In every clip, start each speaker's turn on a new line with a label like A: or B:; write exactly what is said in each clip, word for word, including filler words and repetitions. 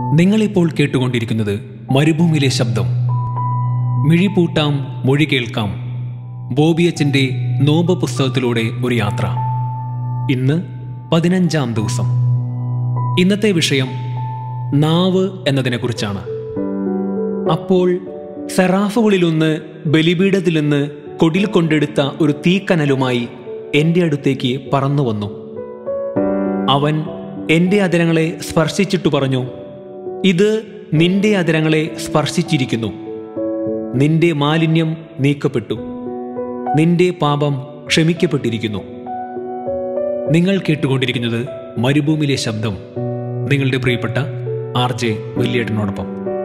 A: നിങ്ങളിപ്പോൾ കേട്ടുകൊണ്ടിരിക്കുന്നത് മരുഭൂമിയിലെ ശബ്ദം. മിഴിപൂട്ടാം മൊഴി കേൾക്കാം. ബോബിയച്ചൻ്റെ നോമ്പ് പുസ്തകത്തിലൂടെ ഒരു യാത്ര. ഇന്ന് പതിനഞ്ചാം ദിവസം. ഇന്നത്തെ വിഷയം നാവ് എന്നതിനെക്കുറിച്ചാണ്. അപ്പോൾ സെറാഫുകളിലൊന്ന് ബലിപീഠത്തിൽ നിന്ന് കൊടിൽ കൊണ്ടെടുത്ത ഒരു തീക്കനലുമായി എൻ്റെ അടുത്തേക്ക് പറന്നു വന്നു. അവൻ എൻ്റെ അധരങ്ങളെ സ്പർശിച്ചിട്ടു പറഞ്ഞു, ഇത് നിന്റെ അധരങ്ങളെ സ്പർശിച്ചിരിക്കുന്നു. നിന്റെ മാലിന്യം നീക്കപ്പെട്ടു, നിന്റെ പാപം ക്ഷമിക്കപ്പെട്ടിരിക്കുന്നു. നിങ്ങൾ കേട്ടുകൊണ്ടിരിക്കുന്നത് മരുഭൂമിയിലെ ശബ്ദം. നിങ്ങളുടെ പ്രിയപ്പെട്ട ആർ ജെ വലിയേട്ടനോടൊപ്പം.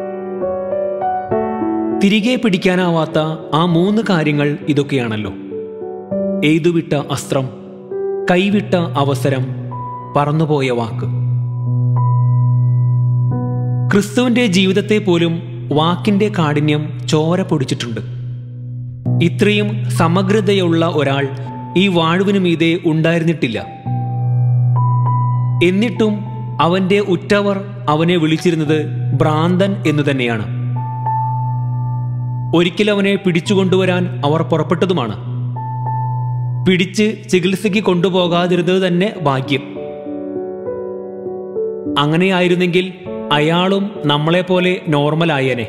A: തിരികെ പിടിക്കാനാവാത്ത ആ മൂന്ന് കാര്യങ്ങൾ ഇതൊക്കെയാണല്ലോ: എയ്തുവിട്ട അസ്ത്രം, കൈവിട്ട അവസരം, പറന്നുപോയ വാക്ക്. ക്രിസ്തുവിന്റെ ജീവിതത്തെ പോലും വാക്കിന്റെ കാഠിന്യം ചോര പൊടിച്ചിട്ടുണ്ട്. ഇത്രയും സമഗ്രതയുള്ള ഒരാൾ ഈ വാഴുവിനു മീതെ ഉണ്ടായിരുന്നിട്ടില്ല. എന്നിട്ടും അവന്റെ ഉറ്റവർ അവനെ വിളിച്ചിരുന്നത് ഭ്രാന്തൻ എന്നു തന്നെയാണ്. ഒരിക്കൽ അവനെ പിടിച്ചുകൊണ്ടുവരാൻ അവർ പുറപ്പെട്ടതുമാണ്. പിടിച്ച് ചികിത്സയ്ക്ക് കൊണ്ടുപോകാതിരുന്നത് തന്നെ ഭാഗ്യം. അങ്ങനെയായിരുന്നെങ്കിൽ അയാളും നമ്മളെപ്പോലെ നോർമലായേനെ.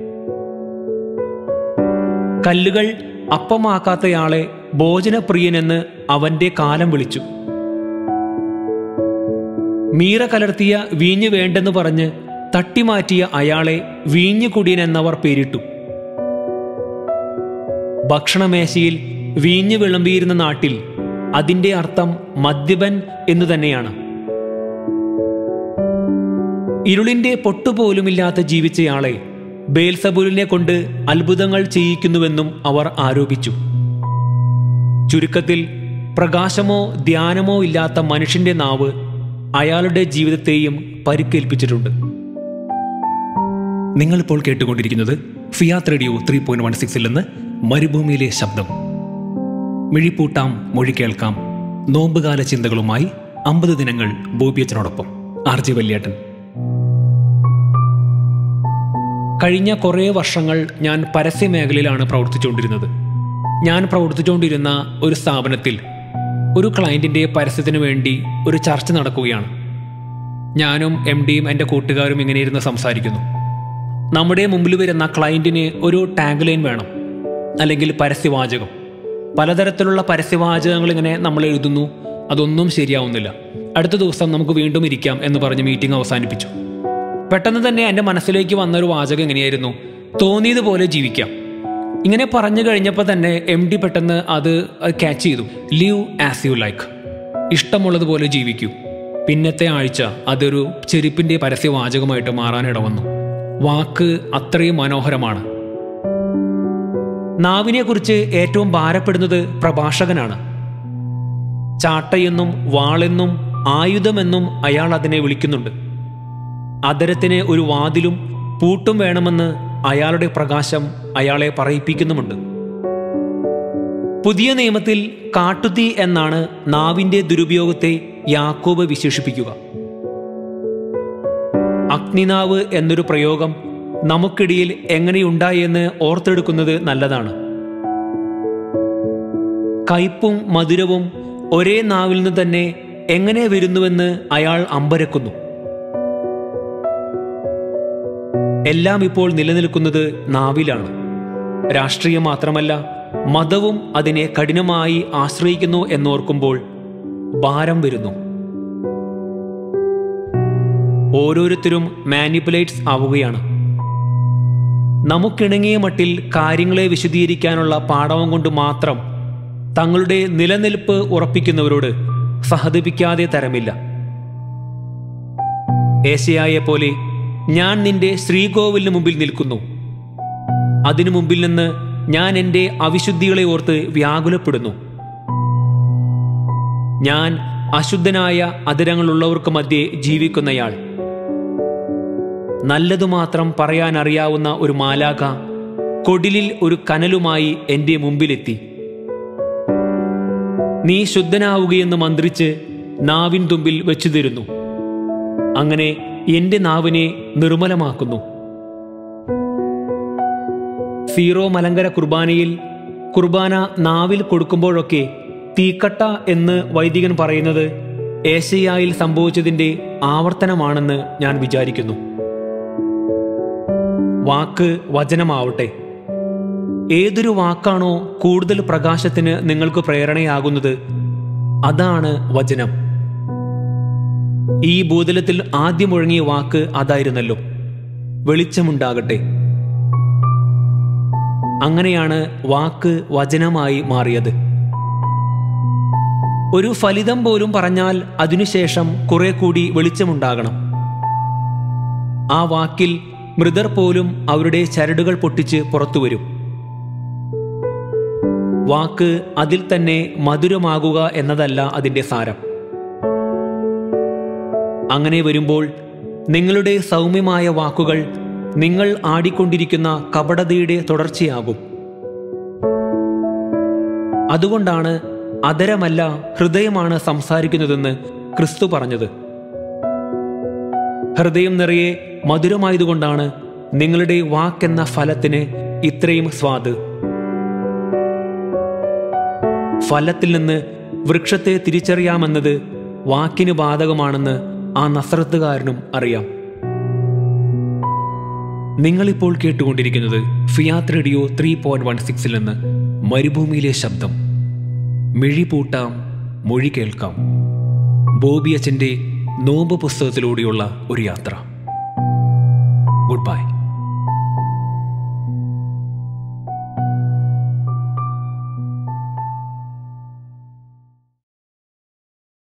A: കല്ലുകൾ അപ്പമാക്കാത്തയാളെ ഭോജനപ്രിയനെന്ന് അവന്റെ കാലം വിളിച്ചു. മീറ കലർത്തിയ വീഞ്ഞ് വേണ്ടെന്ന് പറഞ്ഞ് തട്ടിമാറ്റിയ അയാളെ വീഞ്ഞു കുടിയൻ എന്നവർ പേരിട്ടു. ഭക്ഷണമേശയിൽ വീഞ്ഞു വിളമ്പിയിരുന്ന നാട്ടിൽ അതിൻ്റെ അർത്ഥം മദ്യപൻ എന്നു തന്നെയാണ്. ഇരുളിന്റെ പൊട്ടുപോലുമില്ലാത്ത ജീവിച്ചയാളെ ബേൽസബൂലിനെ കൊണ്ട് അത്ഭുതങ്ങൾ ചെയ്യിക്കുന്നുവെന്നും അവർ ആരോപിച്ചു. ചുരുക്കത്തിൽ, പ്രകാശമോ ധ്യാനമോ ഇല്ലാത്ത മനുഷ്യന്റെ നാവ് അയാളുടെ ജീവിതത്തെയും പരിക്കേൽപ്പിച്ചിട്ടുണ്ട്. നിങ്ങളിപ്പോൾ കേട്ടുകൊണ്ടിരിക്കുന്നത് Fiat radio three point one സിക്സിൽ നിന്ന് മരുഭൂമിയിലെ ശബ്ദം. മിഴിപ്പൂട്ടാം മൊഴി കേൾക്കാം. നോമ്പുകാല ചിന്തകളുമായി അമ്പത് ദിനങ്ങൾ ബോബിയച്ചനോടൊപ്പം. R J വലിയേട്ടൻ. കഴിഞ്ഞ കുറേ വർഷങ്ങൾ ഞാൻ പരസ്യമേഖലയിലാണ് പ്രവർത്തിച്ചുകൊണ്ടിരുന്നത്. ഞാൻ പ്രവർത്തിച്ചുകൊണ്ടിരുന്ന ഒരു സ്ഥാപനത്തിൽ ഒരു ക്ലയൻറ്റിൻ്റെ പരസ്യത്തിനു വേണ്ടി ഒരു ചർച്ച നടക്കുകയാണ്. ഞാനും എം ഡിയും എൻ്റെ കൂട്ടുകാരും ഇങ്ങനെ ഇരുന്ന് സംസാരിക്കുന്നു. നമ്മുടെ മുമ്പിൽ വരുന്ന ക്ലയൻറ്റിന് ഒരു ടാഗ് ലൈൻ വേണം, അല്ലെങ്കിൽ പരസ്യവാചകം. പലതരത്തിലുള്ള പരസ്യവാചകങ്ങൾ ഇങ്ങനെ നമ്മൾ എഴുതുന്നു. അതൊന്നും ശരിയാവുന്നില്ല. അടുത്ത ദിവസം നമുക്ക് വീണ്ടും ഇരിക്കാം എന്ന് പറഞ്ഞ് മീറ്റിംഗ് അവസാനിപ്പിച്ചു. പെട്ടെന്ന് തന്നെ എൻ്റെ മനസ്സിലേക്ക് വന്നൊരു വാചകം എങ്ങനെയായിരുന്നു: തോന്നിയതുപോലെ ജീവിക്കാം. ഇങ്ങനെ പറഞ്ഞു കഴിഞ്ഞപ്പോൾ തന്നെ എം ഡി പെട്ടെന്ന് അത് ക്യാച്ച് ചെയ്തു. Live as you like. ഇഷ്ടമുള്ളതുപോലെ ജീവിക്കൂ. പിന്നത്തെ ആഴ്ച അതൊരു ചെരുപ്പിൻ്റെ പരസ്യവാചകമായിട്ട് മാറാനിട വന്നു. വാക്ക് അത്രയും മനോഹരമാണ്. നാവിനെക്കുറിച്ച് ഏറ്റവും ഭാരപ്പെടുന്നത് പ്രഭാഷകനാണ്. ചാട്ടയെന്നും വാളെന്നും ആയുധമെന്നും അയാൾ അതിനെ വിളിക്കുന്നുണ്ട്. അധരത്തിന് ഒരു വാതിലും പൂട്ടും വേണമെന്ന് അയാളുടെ പ്രകാശം അയാളെ പറയിപ്പിക്കുന്നുമുണ്ട്. പുതിയ നിയമത്തിൽ കാട്ടുതീ എന്നാണ് നാവിന്റെ ദുരുപയോഗത്തെ യാക്കോബ് വിശേഷിപ്പിക്കുക. അഗ്നിനാവ് എന്നൊരു പ്രയോഗം നമുക്കിടയിൽ എങ്ങനെയുണ്ടായെന്ന് ഓർത്തെടുക്കുന്നത് നല്ലതാണ്. കയ്പും മധുരവും ഒരേ നാവിൽ നിന്ന് തന്നെ എങ്ങനെ വരുന്നുവെന്ന് അയാൾ അമ്പരക്കുന്നു. എല്ലാം ഇപ്പോൾ നിലനിൽക്കുന്നത് നാവിലാണ്. രാഷ്ട്രീയം മാത്രമല്ല, മതവും അതിനെ കഠിനമായി ആശ്രയിക്കുന്നു എന്നോർക്കുമ്പോൾ ഭാരം വരുന്നു. ഓരോരുത്തരും മാനിപ്പുലേറ്റ്സ് ആവുകയാണ്. നമുക്കിണങ്ങിയ മട്ടിൽ കാര്യങ്ങളെ വിശദീകരിക്കാനുള്ള പാഠവും കൊണ്ട് മാത്രം തങ്ങളുടെ നിലനിൽപ്പ് ഉറപ്പിക്കുന്നവരോട് സഹതപിക്കാതെ തരമില്ല. ഏശയ്യായെ പോലെ ഞാൻ നിന്റെ ശ്രീകോവിലിന് മുമ്പിൽ നിൽക്കുന്നു. അതിനു മുമ്പിൽ നിന്ന് ഞാൻ എൻ്റെ അവിശുദ്ധികളെ ഓർത്ത് വ്യാകുലപ്പെടുന്നു. ഞാൻ അശുദ്ധനായ അധരങ്ങളുള്ളവർക്ക് മധ്യേ ജീവിക്കുന്നയാൾ. നല്ലതു മാത്രം പറയാൻ അറിയാവുന്ന ഒരു മാലാഖ കൊടിലിൽ ഒരു കനലുമായി എൻ്റെ മുമ്പിലെത്തി. നീ ശുദ്ധനാവുകയെന്ന് മന്ത്രിച്ച് നാവിൻ തുമ്പിൽ വെച്ചു തരുന്നു. അങ്ങനെ എൻ്റെ നാവിനെ നിർമ്മലമാക്കുന്നു. സീറോ മലങ്കര കുർബാനയിൽ കുർബാന നാവിൽ കൊടുക്കുമ്പോഴൊക്കെ തീക്കട്ട എന്ന് വൈദികൻ പറയുന്നത് ഏശയ്യായിൽ സംഭവിച്ചതിൻ്റെ ആവർത്തനമാണെന്ന് ഞാൻ വിചാരിക്കുന്നു. വാക്ക് വചനമാവട്ടെ. ഏതൊരു വാക്കാണോ കൂടുതൽ പ്രകാശത്തിന് നിങ്ങൾക്ക് പ്രേരണയാകുന്നത്, അതാണ് വചനം. ഈ ഭൂതലത്തിൽ ആദ്യം മുഴങ്ങിയ വാക്ക് അതായിരുന്നല്ലോ, വെളിച്ചമുണ്ടാകട്ടെ. അങ്ങനെയാണ് വാക്ക് വചനമായി മാറിയത്. ഒരു ഫലിതം പോലും പറഞ്ഞാൽ അതിനുശേഷം കുറെ കൂടി വെളിച്ചമുണ്ടാകണം. ആ വാക്കിൽ മൃതർ പോലും അവരുടെ ചരടുകൾ പൊട്ടിച്ച് പുറത്തുവരും. വാക്ക് അതിൽ തന്നെ മധുരമാകുക എന്നതല്ല അതിൻ്റെ സാരം. അങ്ങനെ വരുമ്പോൾ നിങ്ങളുടെ സൗമ്യമായ വാക്കുകൾ നിങ്ങൾ ആടിക്കൊണ്ടിരിക്കുന്ന കപടതയുടെ തുടർച്ചയാകും. അതുകൊണ്ടാണ് അധരമല്ല ഹൃദയമാണ് സംസാരിക്കുന്നതെന്ന് ക്രിസ്തു പറഞ്ഞത്. ഹൃദയം നിറയെ മധുരമായതുകൊണ്ടാണ് നിങ്ങളുടെ വാക്കെന്ന ഫലത്തിന് ഇത്രയും സ്വാദ്. ഫലത്തിൽ നിന്ന് വൃക്ഷത്തെ തിരിച്ചറിയാമെന്നത് വാക്കിന് ബാധകമാണെന്ന് ആ നസ്രത്തുകാരനും അറിയാം. നിങ്ങളിപ്പോൾ കേട്ടുകൊണ്ടിരിക്കുന്നത് Fiat radio three point one സിക്സിൽ നിന്ന് മരുഭൂമിയിലെ ശബ്ദം. മിഴി പൂട്ടാം, മൊഴി കേൾക്കാം. ബോബി അച്ഛൻ്റെ നോമ്പ് പുസ്തകത്തിലൂടെയുള്ള ഒരു യാത്ര. Good by.